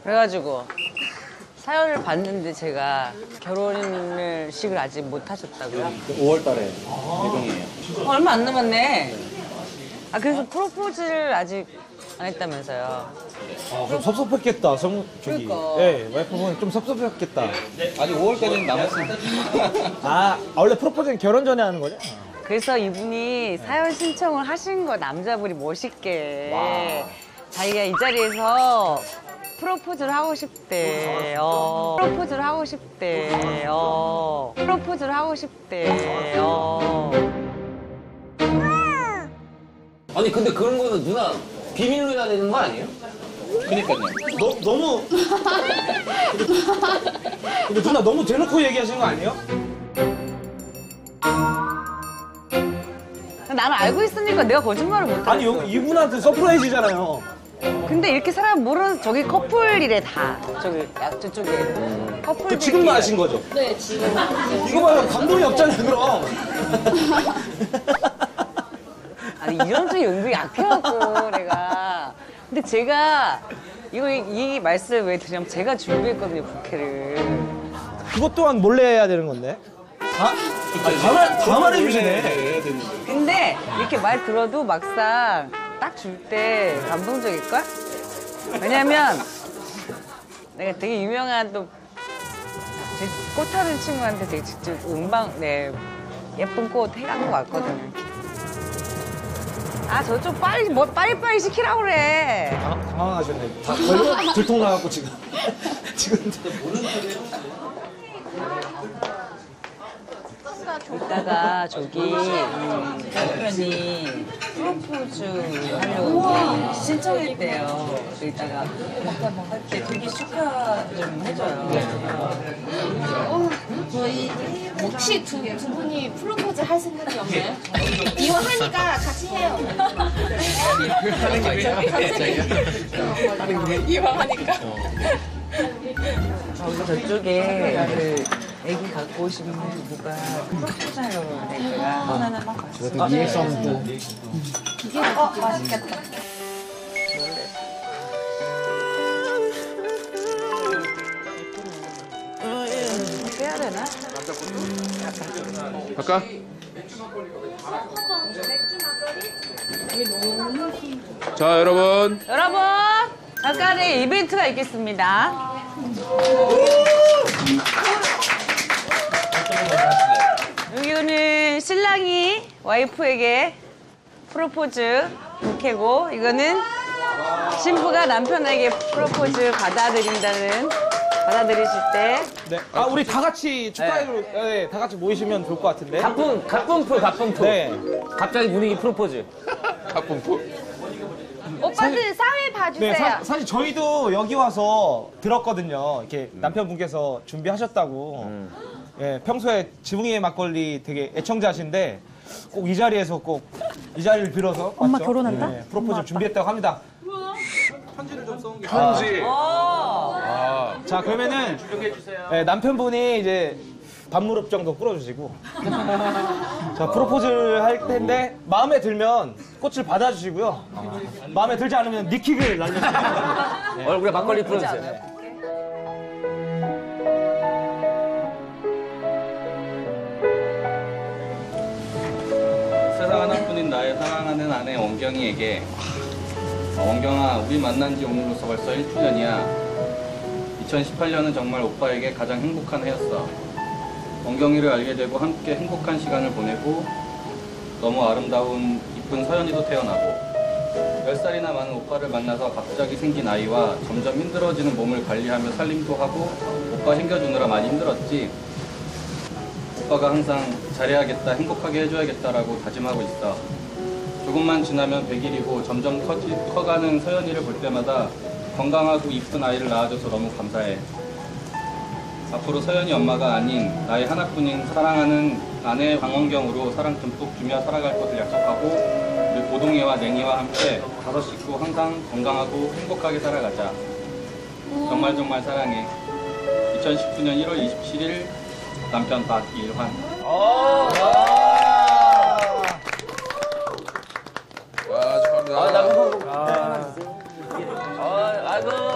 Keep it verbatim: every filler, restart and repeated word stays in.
그래가지고 사연을 봤는데 제가 결혼을 식을 아직 못 하셨다고요? 오월 달에 예정이에요. 어, 얼마 안 남았네. 아 그래서 프로포즈를 아직 안 했다면서요? 아, 좀 섭섭했겠다. 성 저기. 그러니까. 예, 와이프분 좀 섭섭했겠다. 아직 오월까지는 남았습니다. 아, 원래 프로포즈는 결혼 전에 하는 거죠? 그래서 이분이 사연 신청을 하신 거 남자분이 멋있게 자기가 이 자리에서 프로포즈를 하고 싶대요. 프로포즈를 하고 싶대요. 프로포즈를 하고 싶대요. 아니 근데 그런 거는 누나 비밀로 해야 되는 거 아니에요? 그니까요. 너, 너무. 근데, 근데 누나 너무 대놓고 얘기하신 거 아니에요? 나는 알고 있으니까 내가 거짓말을 못하겠어. 아니, 여기 이분한테 서프라이즈잖아요. 근데 이렇게 사람 모르는 저기 커플이래 다. 저기 약 저쪽에 커플. 그 지금도 아신 거죠? 네, 지금. 이거 봐요. 감동이 없잖아요, 그럼. 아니 이런 쪽이 은근히 약해갖고 내가. 근데 제가 이거 이, 이 말씀 왜 드리냐면 제가 준비했거든요 부케를. 그것 또한 몰래 해야 되는 건데. 다, 아니, 다, 말, 다 말해주시네. 근데 이렇게 말 들어도 막상 딱 줄 때 감동적일걸? 왜냐면 내가 되게 유명한 또 꽃하는 친구한테 되게 직접 음방, 네, 예쁜 꽃 해갖고 왔거든요. 아, 저 좀 빨리, 뭐, 빨리빨리 시키라고 그래. 당, 당황하셨네. 다 걸려? 들통 나갖고 지금. 지금. 이따가 저기 음, 남편이 프로포즈 하려고 신청했대요. 그래서 이따가 이렇게 되게 축하 좀 해줘요. 어, 저희 혹시 두, 두 분이 프로포즈 할 생각이 없나요? 이혼하니까 같이 해요. 이혼하니까. 저기 저쪽에 그 애기 갖고 오신 부부가 프로포즈 하려고 그러는데 제가 하나는 같이. 리액션도. 이게 어 맛있겠다. 해야 되나? 갈까? 자 여러분 여러분, 잠깐의 이벤트가 있겠습니다. 여기는 신랑이 와이프에게 프로포즈 부케고, 이거는 신부가 남편에게 프로포즈 받아들인다는, 받아들이실 때. 네. 아, 우리 다 같이 축하해로, 네. 다 같이 모이시면 좋을 것 같은데. 가쁜 가쁜프 가쁜프. 네. 갑자기 분위기 프로포즈. 가품프 오빠들 사회 봐주세요. 네, 사, 사실 저희도 여기 와서 들었거든요. 이렇게 남편분께서 준비하셨다고. 예, 평소에 지붕이의 막걸리 되게 애청자신데 꼭 이 자리에서 꼭 이 자리를 빌어서 엄마 맞죠? 결혼한다? 네, 프로포즈를 준비했다고 합니다. 편지 아. 자, 그러면은 네, 남편분이 이제 반무릎 정도 꿇어주시고 자, 프로포즈를 할 텐데 마음에 들면 꽃을 받아주시고요. 마음에 들지 않으면 니킥을 날려주세요. 네. 얼굴에 막걸리 뿌려주세요. 세상 하나뿐인 나의 사랑하는 아내 원경이에게 어, 원경아, 우리 만난 지 오늘로써 벌써 일 주년이야. 이천십팔 년은 정말 오빠에게 가장 행복한 해였어. 원경이를 알게 되고 함께 행복한 시간을 보내고 너무 아름다운 이쁜 서연이도 태어나고 열 살이나 많은 오빠를 만나서 갑자기 생긴 아이와 점점 힘들어지는 몸을 관리하며 살림도 하고 오빠 챙겨주느라 많이 힘들었지. 오빠가 항상 잘해야겠다, 행복하게 해줘야겠다라고 다짐하고 있어. 조금만 지나면 백 일이고 점점 커지, 커가는 서연이를 볼 때마다 건강하고 이쁜 아이를 낳아줘서 너무 감사해. 앞으로 서연이 엄마가 아닌 나의 하나뿐인 사랑하는 아내 강원경으로 사랑 듬뿍 주며 살아갈 것을 약속하고 우리 고동이와 냉이와 함께 다섯 식구 항상 건강하고 행복하게 살아가자. 정말 정말 사랑해. 이천십구 년 일월 이십칠일 남편 박일환. 와 축하합니다. 아, 남편. 아, 아이고.